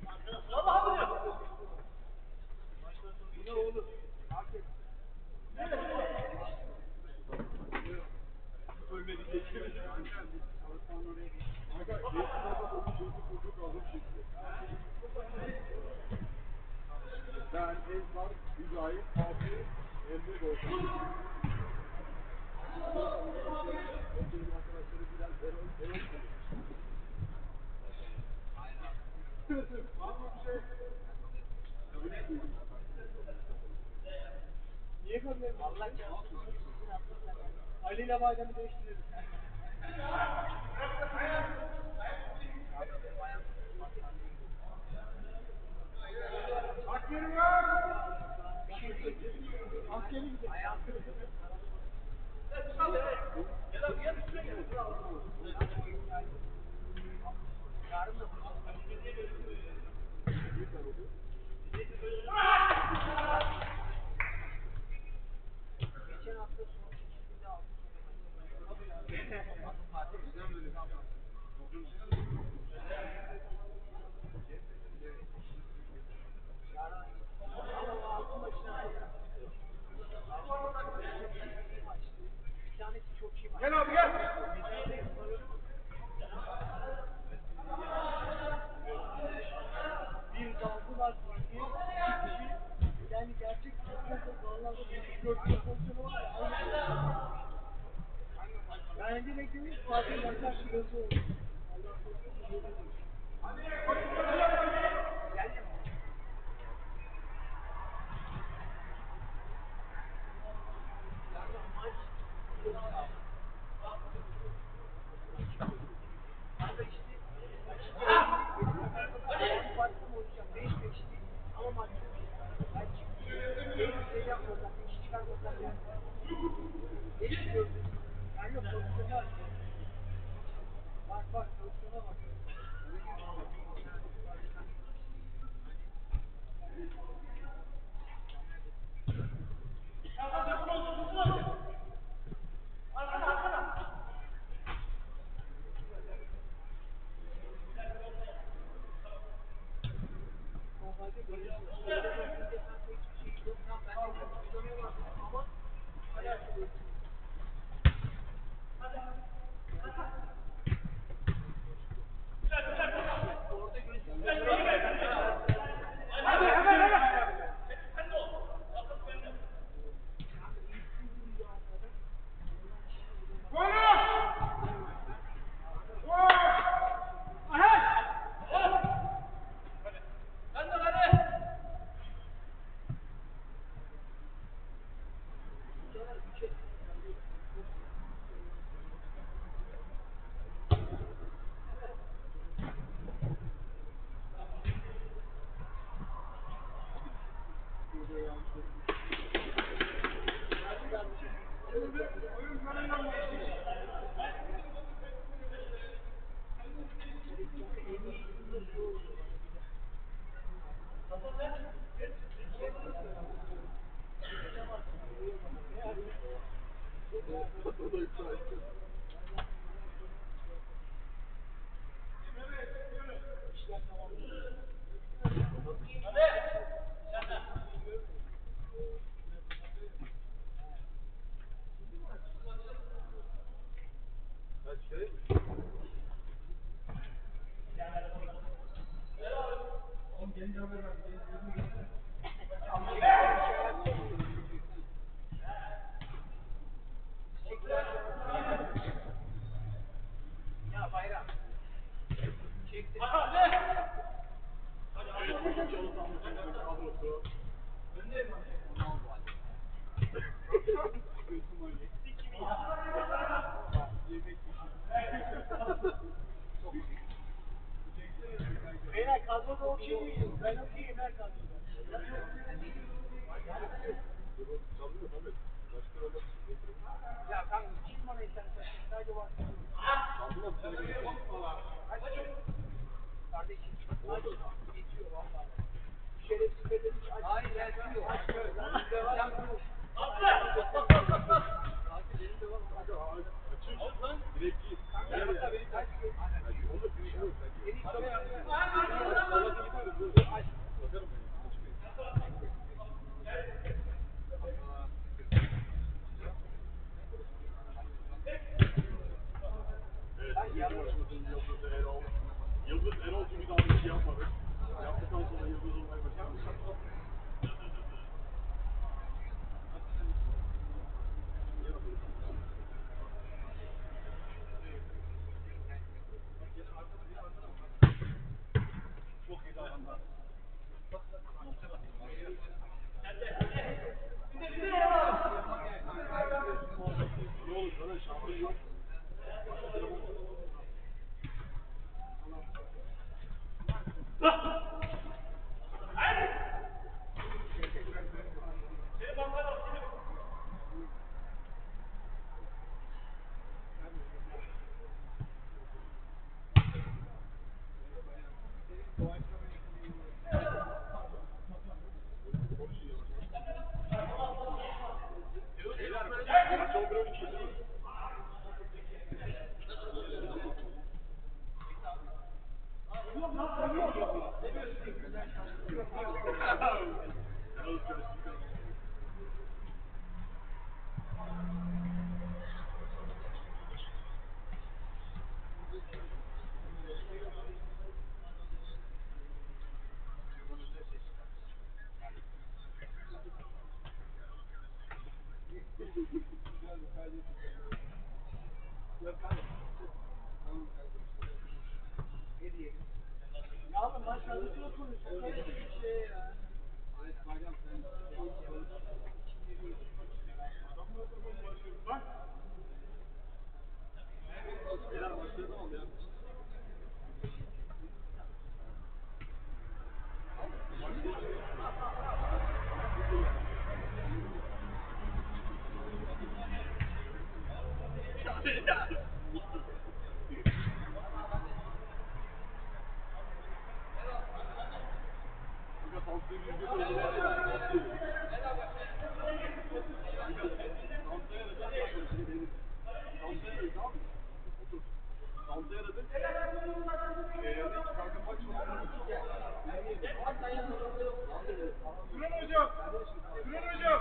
Ben Ezbar, Mücahit, Fatih, Emre Doğukan. Benim arkadaşlarım biraz Erol var mı bir şey? Niye görmüyorsun? Allah Ali ile Bayram'ı değiştirelim. Askeri var! Askeri gidelim. Yarın da geçen hafta son çekiminde aldım. Gel abi gel. Bir daldılar diye iki kişi yani gerçek vallahi gördüğüm pozisyonu var ya. Ben de bekledim. Fatih Başar şurası oldu. Bak bak pozisyona bak. Beyler kadroda okey miyiz? Ben okeyim her kadroda. Ya kanka kim bana istersen sadece var. Kardeşim hadi geçiyor valla. Şerefsiz bedenik aç. Hayır geçiyor. Ya oğlum maç hazırlığı konuşuyorsun. Öyle bir şey ya. Turan hocam! Turan hocam!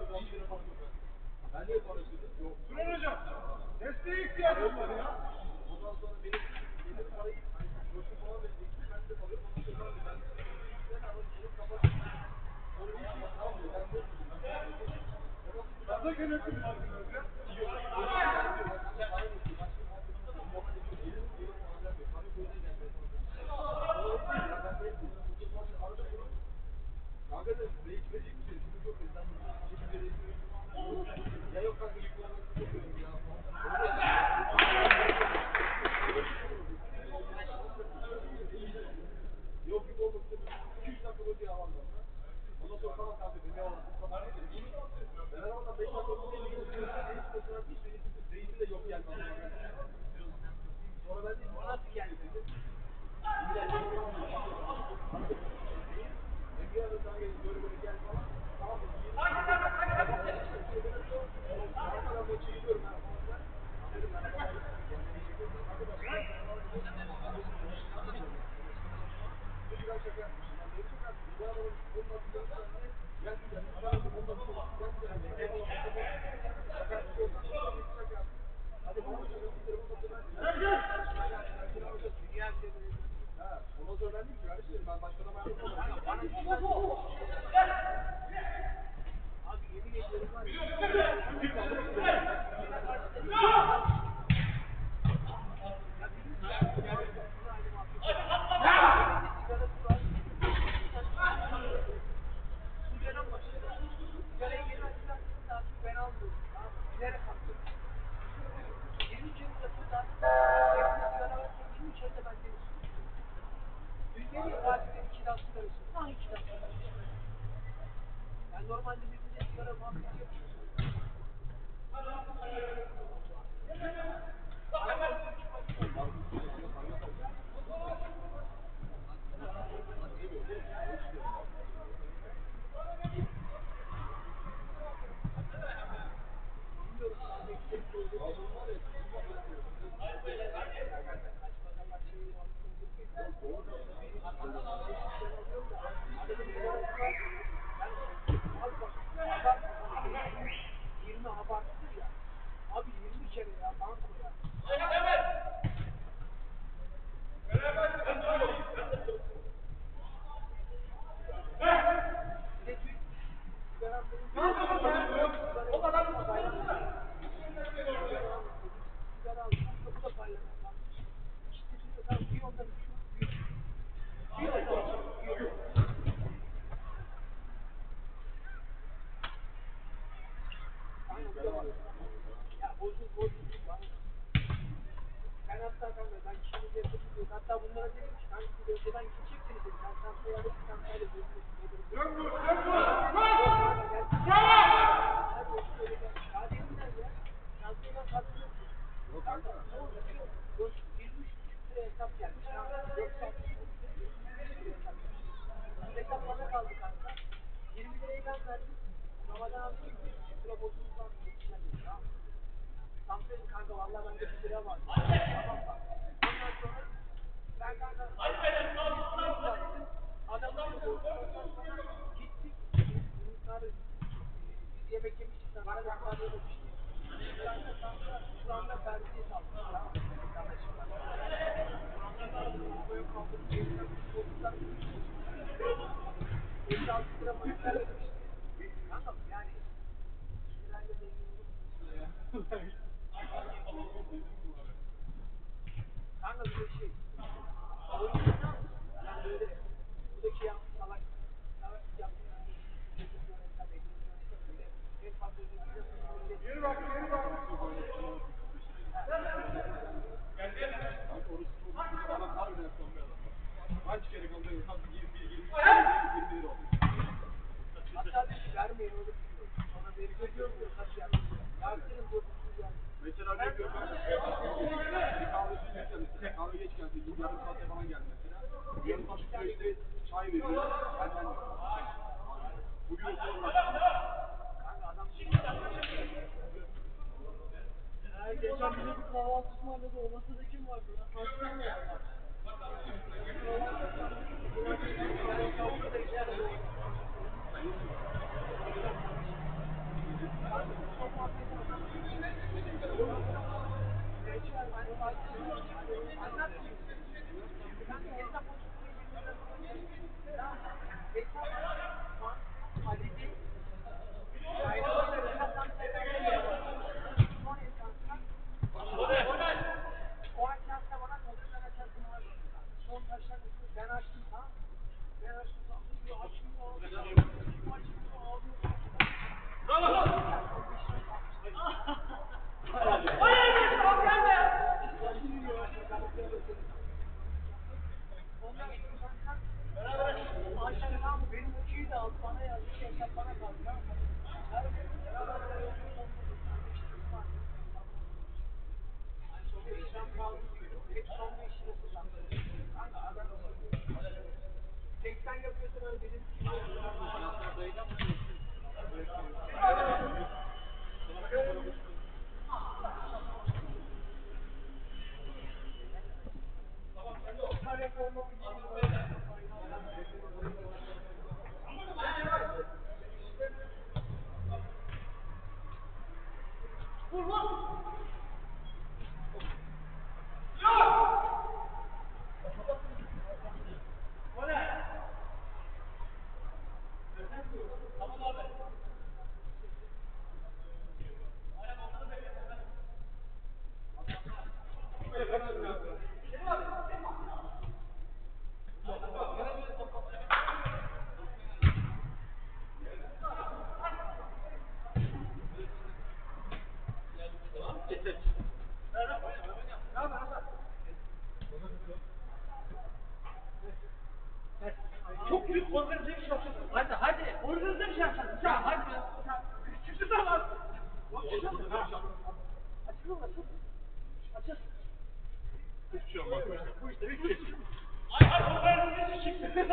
Turan hocam! Desteğe ihtiyacım var ya! Gaza gelesin var biraz ya. Normalde birbirine sigara muhabbeti yapıyoruz. Abi 20 kere ya banko ya. Dön vur, dön vur. Yok kanka. Hesap bana kaldı kanka. 20 lirayı ben verdim. Ramazan abi dedi ki 100 lira borcumuz var mı? Yetişmez dedi, tamam mı? Tam dedim kanka vallahi bende 1 lira var. Tamam bak. Ondan sonra ben kanka adamın borcundan sonra gittik. Bunlar biz yemek yemiştik. Kanka kanka yemiştik. Kanka şu anda Ferdi'ye saldık. Tamam mı? Arabaya kaldırıp elinden koltuktan 56 lira para vermişti. Kanka yani sinirlerle zengin olur musun? Kanka bir de şey. Oyuncuna yani böyle buradaki salak yaptığı en fazla Geri bak, geri bak. Kanka orası çok adam harbiden son bir adam. Kaç kere kaldı? Tam 20 lira oldu. hatta bir vermeyin öyle bir şey. Sonra verip ediyoruz ya kaç yapıyor. Yaptırın borcusuz yani. Mesela bir kahvesi yiyeceğim mesela. Kahve geç geldi. Yarım saatte falan geldi mesela. Yarım saat süreçte çay veriyor. Benden de. Bugün okula bıraktım. Kanka adam geçen bize bir kahvaltı ısmarladı. O masada kim vardı? Aslan mı var? Yani kapıda içeride oldu. Ben açtım tamam. Ben açtım tamam. Açtım benim uçuyu da al bana yazdı. Hesap bana kaldı. Hep son bir işine kullandım. Kanka adam 80 yapıyorsa ben benim çok büyük organize bir şey yapacaksın. Hadi hadi. Organize bir şey yapacaksın. Ya hadi. Çıktı da var. Açılır mı? Açılır mı? Açıl. Hiçbir şey olmaz. Bu işte bir şey. Ay organize çıktı.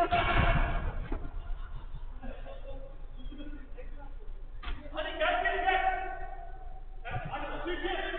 Hadi gel gel gel. Hadi otur gel.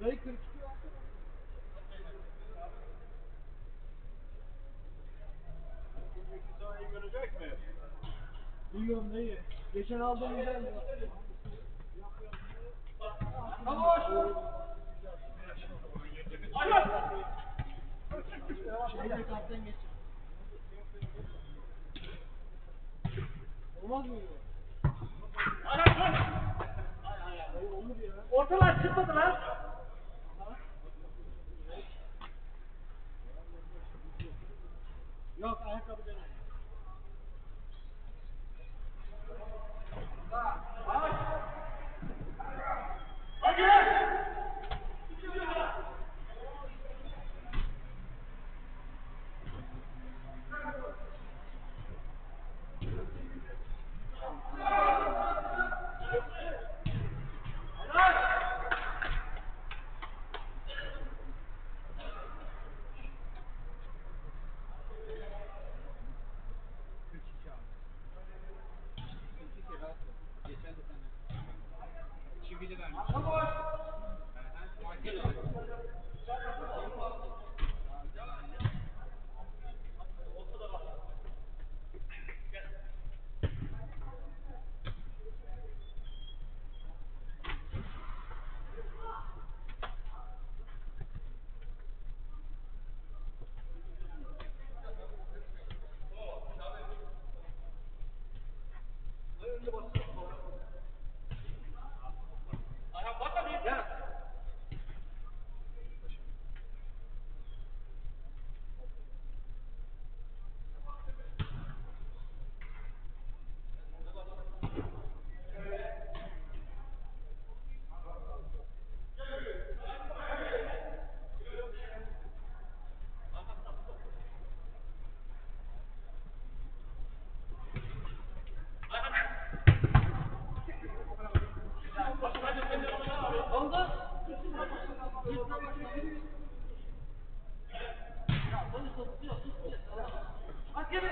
Dayı 42 versene. Sahayı görecek mi? Biliyorum dayı. Geçen aldığım güzeldi. Şeyde kaptan geç. Olmaz mı? Dayı olur ya. Ortalar çıkmadı lan. Yok ayakkabı dene. Hadi. Ayhan bak hadi. Gel. Oldu. Hadi gel.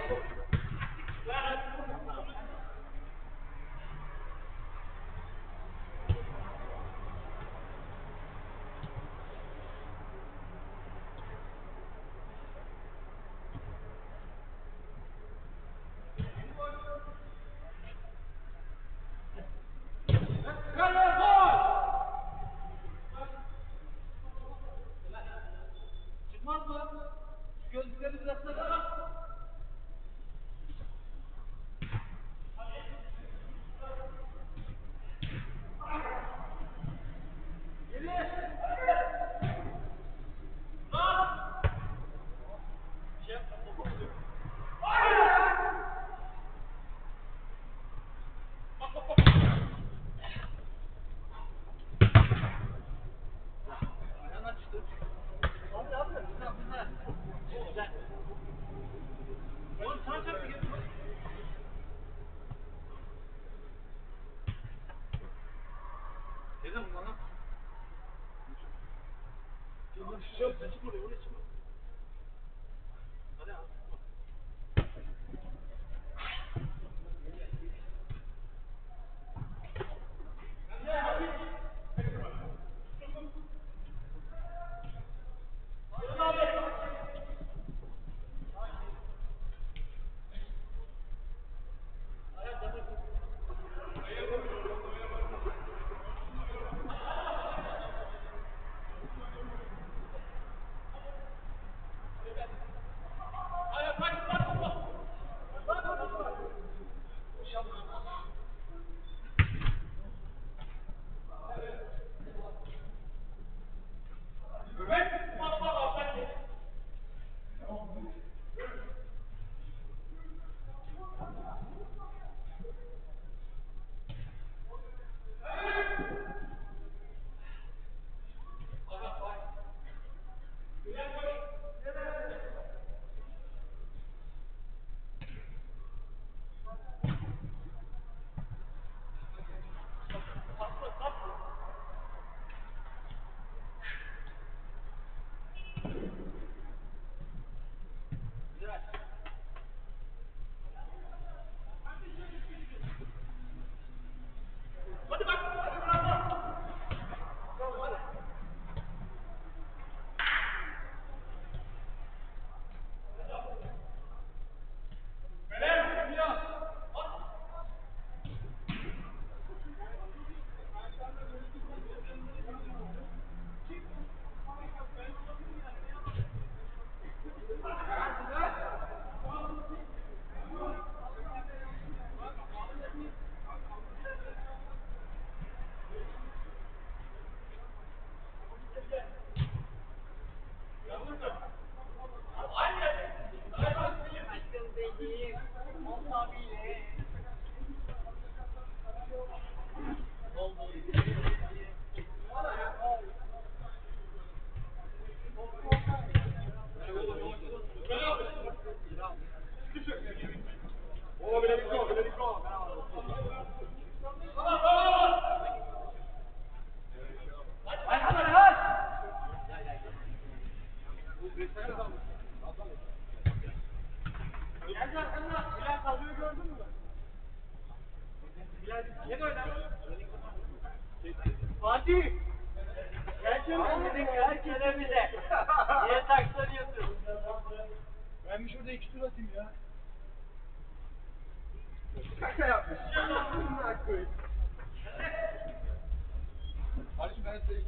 Çıkmaz mı? Şu gözlükleri düzeltsene. Abi abi. Güzel güzel. Güzel. Oğlum sana çarptı gel. Dedim bana. Yok, çıkma oraya çıkma. Hadi abi. Gel oyna. Fatih. Gel şöyle. Gel şöyle bize. Niye saklanıyorsun? Ben bir şurada 2 tur atayım ya. Şaka yapmış. Şaka koy. Kardeşim ben size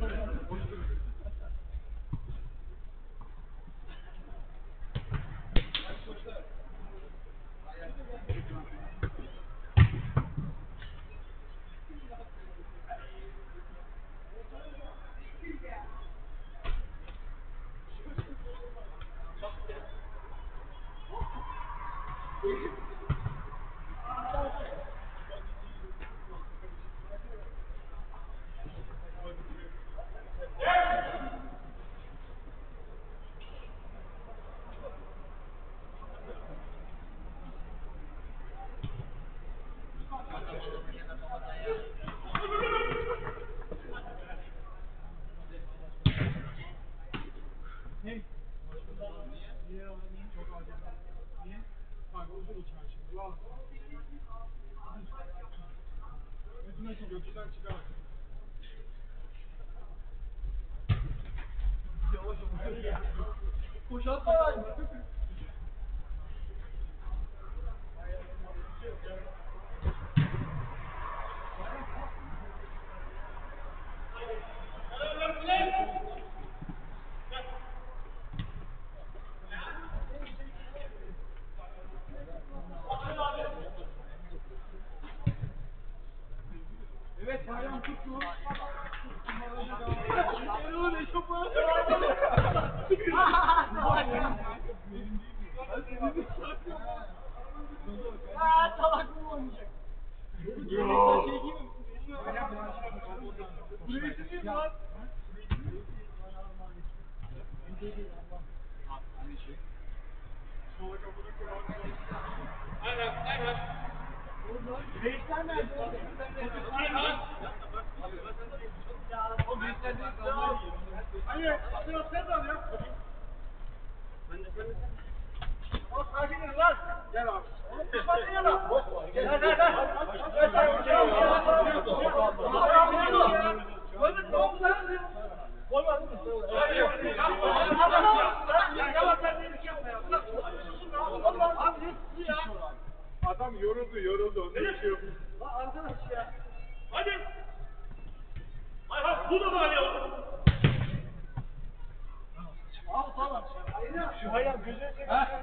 Ne? Niye abi? Çok acil. Niye? Bak uzun uçar şimdi. Al. Götüne çık, götünden çıkar. Yavaş yavaş. Boşaltma lan. Evet, bayram tuttu. Oğlum eşofman. Aa, salak mı oynayacak? Yo. Şey gibi. Buraya gidiyor lan. Reisler nerede? O reisler de hayır, atın sen de al ya. O sakin ol lan. Gel abi. Kapatın ya lan. Gel. Oğlum ne oldu lan? Olmaz mı? Adam yoruldu. Onun için yok. Arkadaş ya. Hadi. Hayır, bu da var ya. Al tamam. Şu hayran gözüne çek. Ha?